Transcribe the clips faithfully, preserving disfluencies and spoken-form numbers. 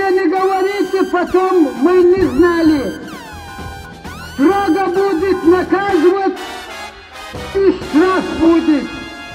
Только не говорите потом, мы не знали. Строго будет наказывать и штраф будет.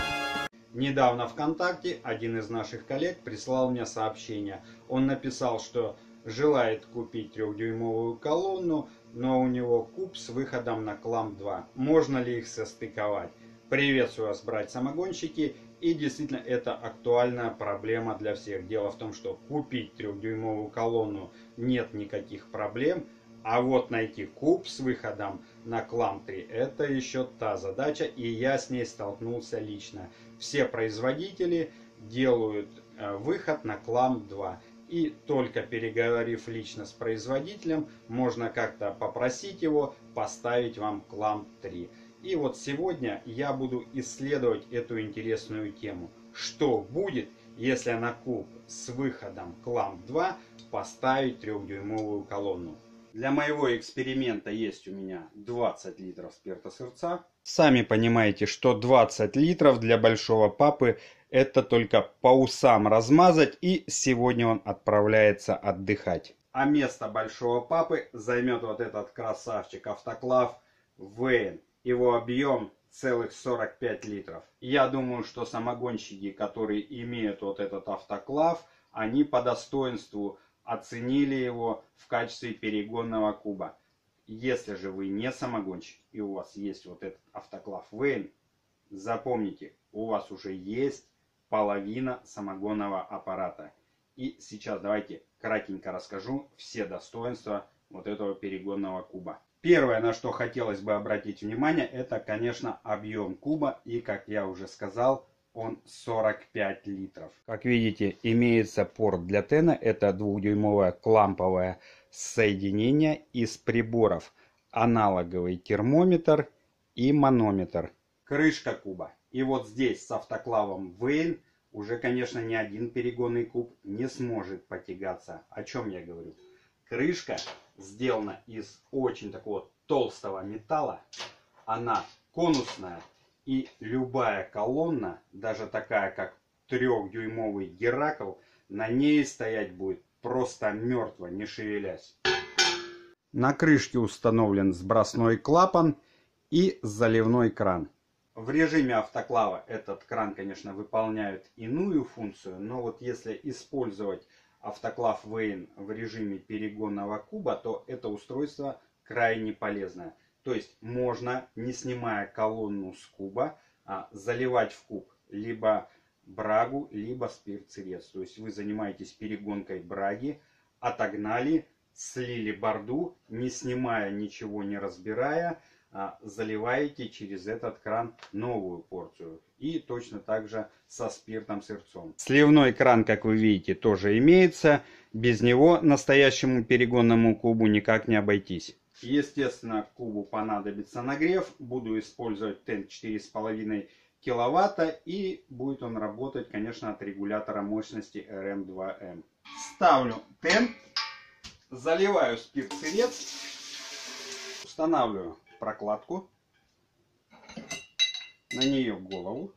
Недавно ВКонтакте один из наших коллег прислал мне сообщение. Он написал, что желает купить трехдюймовую колонну, но у него куб с выходом на кламп два. Можно ли их состыковать? Приветствую вас, братья-самогонщики. И действительно, это актуальная проблема для всех. Дело в том, что купить трехдюймовую колонну нет никаких проблем. А вот найти куб с выходом на кламп три — это еще та задача, и я с ней столкнулся лично. Все производители делают выход на кламп два. И только переговорив лично с производителем, можно как-то попросить его поставить вам кламп три. И вот сегодня я буду исследовать эту интересную тему. Что будет, если на куб с выходом кламп два поставить трехдюймовую колонну? Для моего эксперимента есть у меня двадцать литров спирта сырца. Сами понимаете, что двадцать литров для большого папы это только по усам размазать, и сегодня он отправляется отдыхать. А место большого папы займет вот этот красавчик автоклав Вейн. Его объем целых сорок пять литров. Я думаю, что самогонщики, которые имеют вот этот автоклав, они по достоинству оценили его в качестве перегонного куба. Если же вы не самогонщик и у вас есть вот этот автоклав Вейн, запомните, у вас уже есть половина самогонного аппарата. И сейчас давайте кратенько расскажу все достоинства вот этого перегонного куба. Первое, на что хотелось бы обратить внимание, это, конечно, объем куба. И, как я уже сказал, он сорок пять литров. Как видите, имеется порт для тена. Это двухдюймовое кламповое соединение из приборов. Аналоговый термометр и манометр. Крышка куба. И вот здесь с автоклавом Вейн уже, конечно, ни один перегонный куб не сможет потягаться. О чем я говорю? Крышка сделана из очень такого толстого металла. Она конусная. И любая колонна, даже такая как трехдюймовый Геракл, на ней стоять будет просто мертво, не шевелясь. На крышке установлен сбросной клапан и заливной кран. В режиме автоклава этот кран, конечно, выполняет иную функцию, но вот если использовать автоклав Вейн в режиме перегонного куба, то это устройство крайне полезное. То есть можно, не снимая колонну с куба, заливать в куб либо брагу, либо спирт-сырец. То есть вы занимаетесь перегонкой браги, отогнали, слили борду, не снимая, ничего не разбирая, заливаете через этот кран новую порцию. И точно так же со спиртом-сырцом. Сливной кран, как вы видите, тоже имеется. Без него настоящему перегонному кубу никак не обойтись. Естественно, кубу понадобится нагрев. Буду использовать тен четыре с половиной киловатта. И будет он работать, конечно, от регулятора мощности эр эм два эм. Ставлю тен. Заливаю спирт-сырец. Устанавливаю прокладку. На нее голову.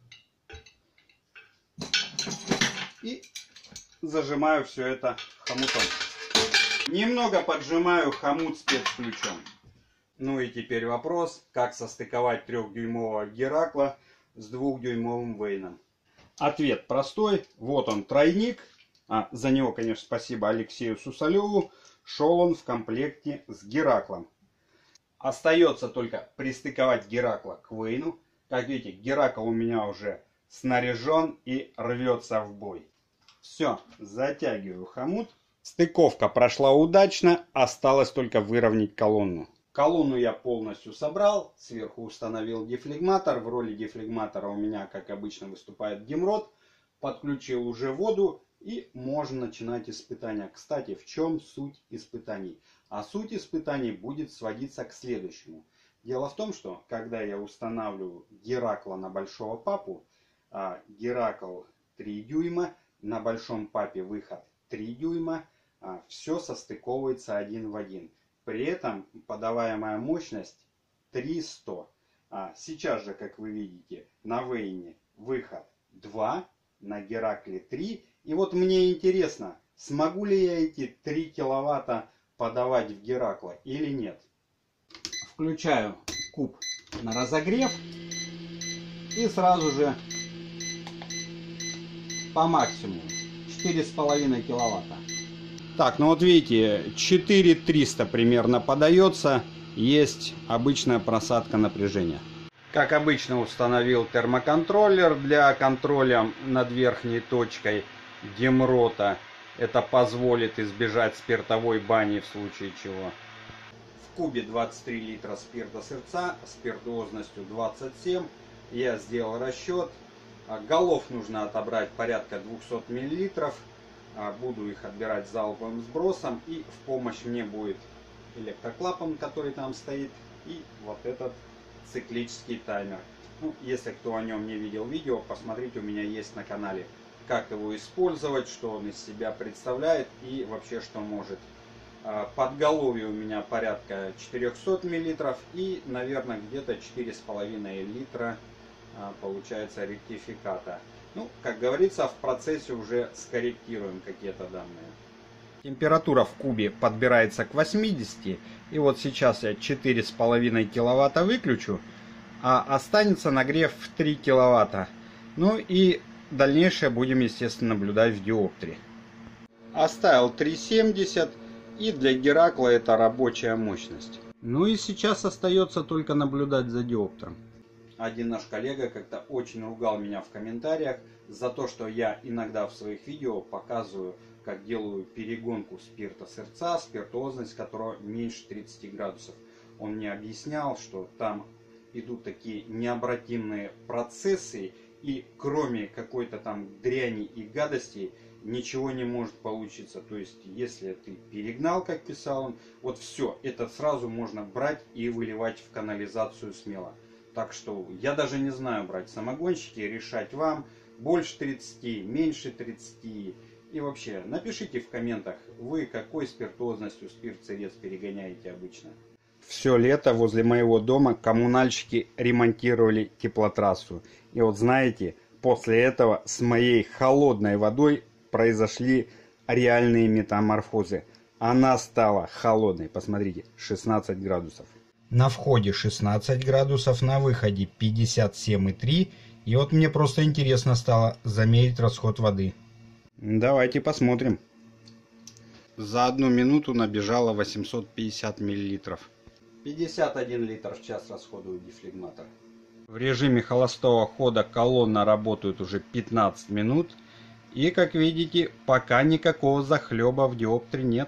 И зажимаю все это хомутом. Немного поджимаю хомут спецключом. Ну и теперь вопрос, как состыковать трехдюймового Геракла с двухдюймовым Вейном. Ответ простой. Вот он, тройник. А, за него, конечно, спасибо Алексею Сусалеву. Шел он в комплекте с Гераклом. Остается только пристыковать Геракла к Вейну. Как видите, Геракл у меня уже снаряжен и рвется в бой. Все, затягиваю хомут. Стыковка прошла удачно, осталось только выровнять колонну. Колонну я полностью собрал, сверху установил дефлегматор. В роли дефлегматора у меня, как обычно, выступает Гемрод. Подключил уже воду и можно начинать испытания. Кстати, в чем суть испытаний? А суть испытаний будет сводиться к следующему. Дело в том, что когда я устанавливаю Геракла на большого папу, а Геракл три дюйма, на большом папе выход три дюйма, а все состыковывается один в один. При этом подаваемая мощность триста. А сейчас же, как вы видите, на Вейне выход два, на Геракле три. И вот мне интересно, Смогу ли я эти три киловатта подавать в Геракла или нет? Включаю куб на разогрев и сразу же по максимуму четыре с половиной киловатта. Так, ну вот видите, четыре триста примерно подается, есть обычная просадка напряжения. Как обычно, установил термоконтроллер для контроля над верхней точкой демрота. Это позволит избежать спиртовой бани в случае чего. В кубе двадцать три литра спирта сырца, спиртуозностью двадцать семь. Я сделал расчет. Голов нужно отобрать порядка двухсот миллилитров. Буду их отбирать залповым сбросом. И в помощь мне будет электроклапан, который там стоит. И вот этот циклический таймер. Ну, если кто о нем не видел видео, посмотрите, у меня есть на канале. Как его использовать, что он из себя представляет и вообще что может. Подголовье у меня порядка четырехсот миллилитров и, наверное, где-то четыре с половиной литра получается ректификата. Ну, как говорится, в процессе уже скорректируем какие-то данные. Температура в кубе подбирается к восьмидесяти. И вот сейчас я четыре с половиной киловатта выключу, а останется нагрев в три киловатта. Ну и дальнейшее будем, естественно, наблюдать в диоптре. Оставил три семьдесят, и для Геракла это рабочая мощность. Ну и сейчас остается только наблюдать за диоптром. Один наш коллега как-то очень ругал меня в комментариях за то, что я иногда в своих видео показываю, как делаю перегонку спирта сырца, спиртуозность которого меньше тридцати градусов. Он мне объяснял, что там идут такие необратимые процессы, и кроме какой-то там дряни и гадостей ничего не может получиться. То есть, если ты перегнал, как писал он, вот все, это сразу можно брать и выливать в канализацию смело. Так что я даже не знаю, брать самогонщики, решать вам, больше тридцати, меньше тридцати. И вообще, напишите в комментах, вы какой спиртуозностью спирт сырец перегоняете обычно. Все лето возле моего дома коммунальщики ремонтировали теплотрассу. И вот знаете, после этого с моей холодной водой произошли реальные метаморфозы. Она стала холодной, посмотрите, шестнадцать градусов. На входе шестнадцать градусов, на выходе пятьдесят семь и три. И вот мне просто интересно стало замерить расход воды. Давайте посмотрим. За одну минуту набежало восемьсот пятьдесят миллилитров. пятьдесят один литр в час расходует дефлегматор. В режиме холостого хода колонна работает уже пятнадцать минут. И, как видите, пока никакого захлеба в диоптре нет.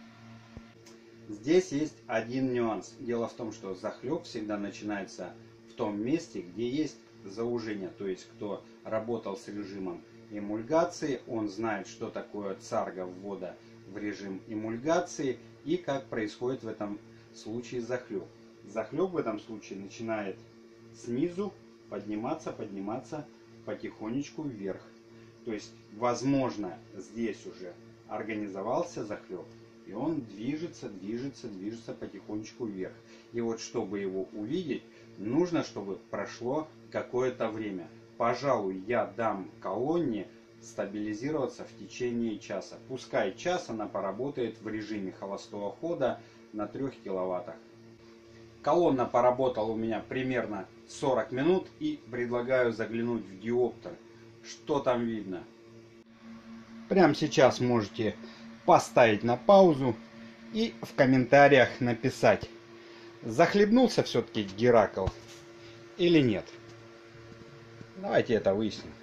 Здесь есть один нюанс. Дело в том, что захлеб всегда начинается в том месте, где есть заужение. То есть, кто работал с режимом эмульгации, он знает, что такое царга ввода в режим эмульгации и как происходит в этом случае захлеб. Захлеб в этом случае начинает снизу подниматься, подниматься потихонечку вверх. То есть, возможно, здесь уже организовался захлеб, и он движется, движется, движется потихонечку вверх. И вот, чтобы его увидеть, нужно, чтобы прошло какое-то время. Пожалуй, я дам колонне стабилизироваться в течение часа. Пускай час она поработает в режиме холостого хода на трёх киловаттах. Колонна поработала у меня примерно сорок минут, и предлагаю заглянуть в диоптер. Что там видно? Прямо сейчас можете поставить на паузу и в комментариях написать, захлебнулся все-таки Геракл или нет. Давайте это выясним.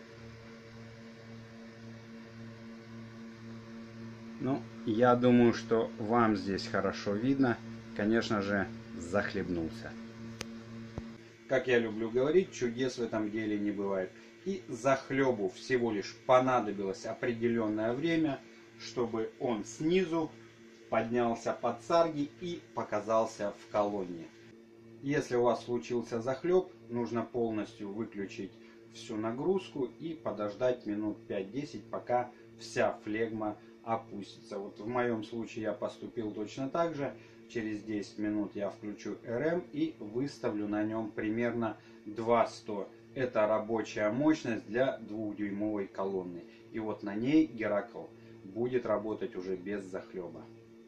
Ну, я думаю, что вам здесь хорошо видно. Конечно же, захлебнулся. Как я люблю говорить, чудес в этом деле не бывает. И захлебу всего лишь понадобилось определенное время, чтобы он снизу поднялся под царги и показался в колонне. Если у вас случился захлеб, нужно полностью выключить всю нагрузку и подождать минут пять-десять, пока вся флегма опустится. Вот в моем случае я поступил точно так же. Через десять минут я включу эр эм и выставлю на нем примерно два сто. Это рабочая мощность для двухдюймовой колонны. И вот на ней Геракл будет работать уже без захлеба.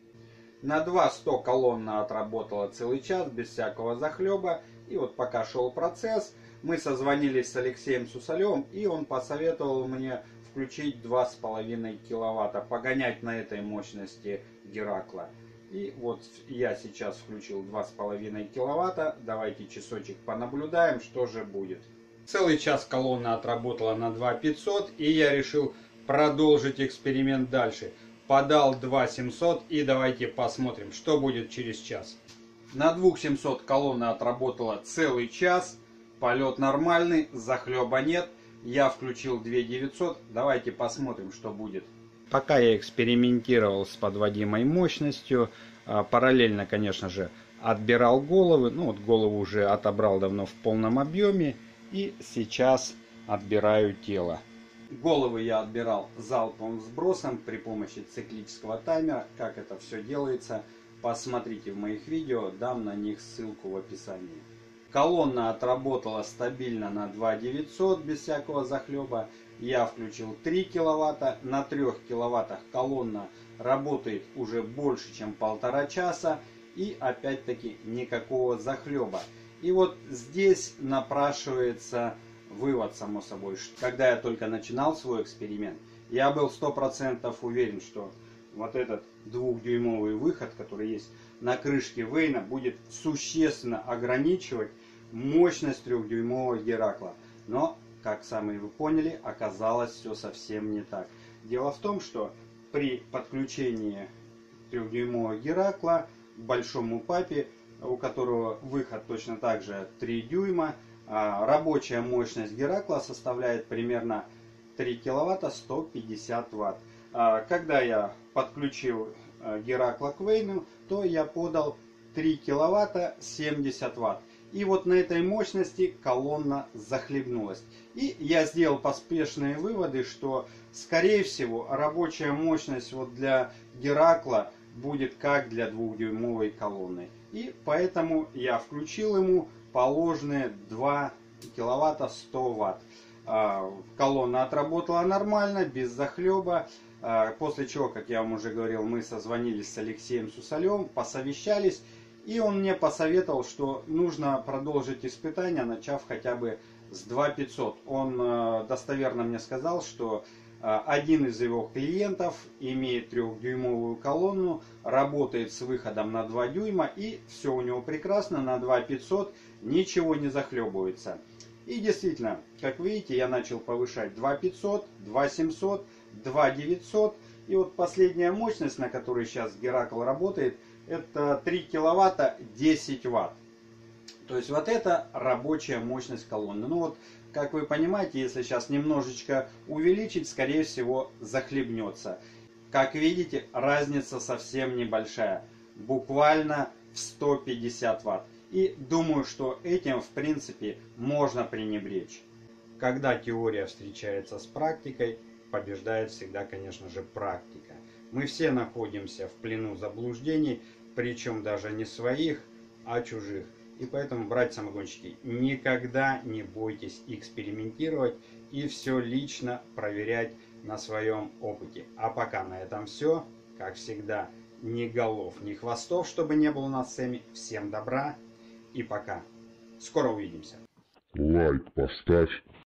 На два сто колонна отработала целый час без всякого захлеба. И вот пока шел процесс, мы созвонились с Алексеем Сусалевым, и он посоветовал мне включить два с половиной киловатта, погонять на этой мощности Геракла. И вот я сейчас включил два с половиной киловатта. Давайте часочек понаблюдаем, что же будет. Целый час колонна отработала на два пятьсот, и я решил продолжить эксперимент дальше. Подал два семьсот, и давайте посмотрим, что будет через час. На два семьсот колонна отработала целый час. Полет нормальный, захлеба нет. Я включил два девятьсот. Давайте посмотрим, что будет. Пока я экспериментировал с подводимой мощностью, параллельно, конечно же, отбирал головы. Ну вот голову уже отобрал давно в полном объеме. И сейчас отбираю тело. Головы я отбирал залповым сбросом при помощи циклического таймера. Как это все делается, посмотрите в моих видео, дам на них ссылку в описании. Колонна отработала стабильно на два девятьсот без всякого захлеба. Я включил три киловатта. На трёх киловаттах колонна работает уже больше, чем полтора часа. И опять-таки никакого захлеба. И вот здесь напрашивается вывод, само собой. Когда я только начинал свой эксперимент, я был сто процентов уверен, что вот этот двухдюймовый выход, который есть на крышке Вейна, будет существенно ограничивать мощность трехдюймового Геракла. Но, как сами вы поняли, оказалось все совсем не так. Дело в том, что при подключении трехдюймового Геракла к большому папе, у которого выход точно так же три дюйма, рабочая мощность Геракла составляет примерно три киловатта сто пятьдесят ватт. Когда я подключил Геракла к Вейну, то я подал три киловатта семьдесят ватт. И вот на этой мощности колонна захлебнулась. И я сделал поспешные выводы, что скорее всего рабочая мощность вот для Геракла будет как для двухдюймовой колонны. И поэтому я включил ему положенные два киловатта сто ватт. Колонна отработала нормально, без захлеба. После чего, как я вам уже говорил, мы созвонились с Алексеем Сусалевым, посовещались. И он мне посоветовал, что нужно продолжить испытания, начав хотя бы с два пятьсот. Он достоверно мне сказал, что один из его клиентов имеет трехдюймовую колонну, работает с выходом на два дюйма, и все у него прекрасно, на два пятьсот ничего не захлебывается. И действительно, как видите, я начал повышать два пятьсот, два семьсот, два девятьсот. И вот последняя мощность, на которой сейчас Геракл работает, это три киловатта десять ватт. То есть вот это рабочая мощность колонны. Ну вот, как вы понимаете, если сейчас немножечко увеличить, скорее всего захлебнется. Как видите, разница совсем небольшая. Буквально в сто пятьдесят ватт. И думаю, что этим в принципе можно пренебречь. Когда теория встречается с практикой, побеждает всегда, конечно же, практика. Мы все находимся в плену заблуждений, причем даже не своих, а чужих. И поэтому, братья-самогонщики, никогда не бойтесь экспериментировать и все лично проверять на своем опыте. А пока на этом все. Как всегда, ни голов, ни хвостов, чтобы не было у нас с Эми. Всем добра и пока. Скоро увидимся. Лайк поставь.